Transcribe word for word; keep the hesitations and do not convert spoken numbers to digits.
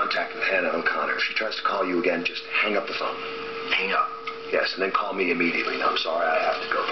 contact with Hannah O'Connor. If she tries to call you again, just hang up the phone. Hang up? Yes, and then call me immediately. Now, I'm sorry, I have to go.